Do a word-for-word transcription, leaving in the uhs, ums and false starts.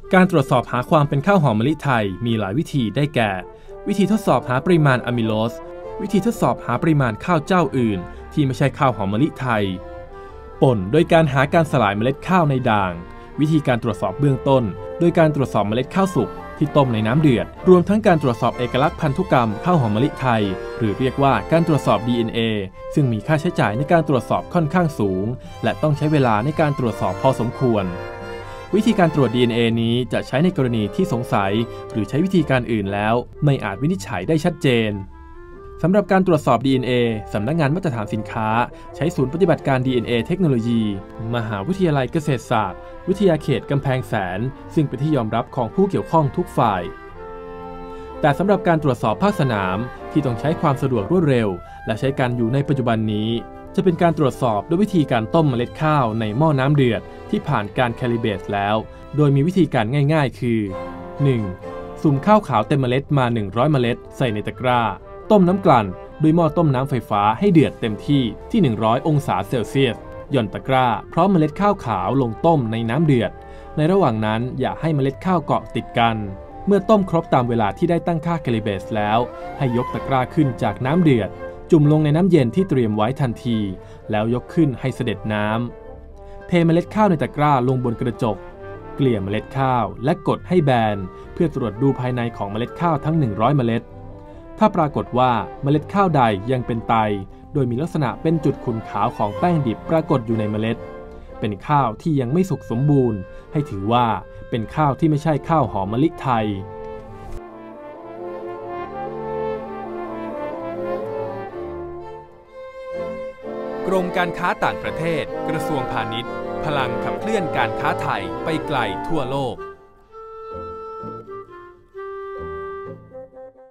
การตรวจสอบหาความเป็นข้าวหอมมะลิไทยมีหลายวิธีได้แก่วิธีทดสอบหาปริมาณอะมิโลสวิธีทดสอบหาปริมาณข้าวเจ้าอื่นที่ไม่ใช่ข้าวหอมมะลิไทยป่นโดยการหาการสลายเมล็ดข้าวในด่างวิธีการตรวจสอบเบื้องต้นโดยการตรวจสอบเมล็ดข้าวสุกที่ต้มในน้ำเดือดรวมทั้งการตรวจสอบเอกลักษณ์พันธุกรรมข้าวหอมมะลิไทยหรือเรียกว่าการตรวจสอบ ดี เอ็น เอ ซึ่งมีค่าใช้จ่ายในการตรวจสอบค่อนข้างสูงและต้องใช้เวลาในการตรวจสอบพอสมควรวิธีการตรวจ ดี เอ็น เอ นี้จะใช้ในกรณีที่สงสัยหรือใช้วิธีการอื่นแล้วไม่อาจวินิจฉัยได้ชัดเจนสำหรับการตรวจสอบ ดี เอ็น เอ สำนักงานมาตรฐานสินค้าใช้ศูนย์ปฏิบัติการ ดี เอ็น เอ เทคโนโลยีมหาวิทยาลัยเกษตรศาสตร์วิทยาเขตกำแพงแสนซึ่งเป็นที่ยอมรับของผู้เกี่ยวข้องทุกฝ่ายแต่สำหรับการตรวจสอบภาคสนามที่ต้องใช้ความสะดวกรวดเร็วและใช้การอยู่ในปัจจุบันนี้จะเป็นการตรวจสอบด้วยวิธีการต้มเมล็ดข้าวในหม้อน้ำเดือดที่ผ่านการแคลิเบรตแล้วโดยมีวิธีการง่ายๆคือ หนึ่ง สุ่มข้าวขาวเต็มเมล็ดมาหนึ่งร้อยเมล็ดใส่ในตะกร้าต้มน้ำกลั่นด้วยหม้อต้มน้ำไฟฟ้าให้เดือดเต็มที่ที่หนึ่งร้อยองศาเซลเซียสหย่อนตะกร้าพร้อมเมล็ดข้าวขาวลงต้มในน้ำเดือดในระหว่างนั้นอย่าให้เมล็ดข้าวเกาะติดกันเมื่อต้มครบตามเวลาที่ได้ตั้งค่าแคลิเบรตแล้วให้ยกตะกร้าขึ้นจากน้ำเดือดจุ่มลงในน้ำเย็นที่เตรียมไว้ทันทีแล้วยกขึ้นให้เสด็จน้ำเทเมล็ดข้าวในตะกร้าลงบนกระจกเกลี่ยเมล็ดข้าวและกดให้แบนเพื่อตรวจดูภายในของเมล็ดข้าวทั้งหนึ่งร้อยเมล็ดถ้าปรากฏว่าเมล็ดข้าวใดยังเป็นไตโดยมีลักษณะเป็นจุดขุ่นขาวของแป้งดิบปรากฏอยู่ในเมล็ดเป็นข้าวที่ยังไม่สุกสมบูรณ์ให้ถือว่าเป็นข้าวที่ไม่ใช่ข้าวหอมมะลิไทยกรมการค้าต่างประเทศกระทรวงพาณิชย์พลังขับเคลื่อนการค้าไทยไปไกลทั่วโลก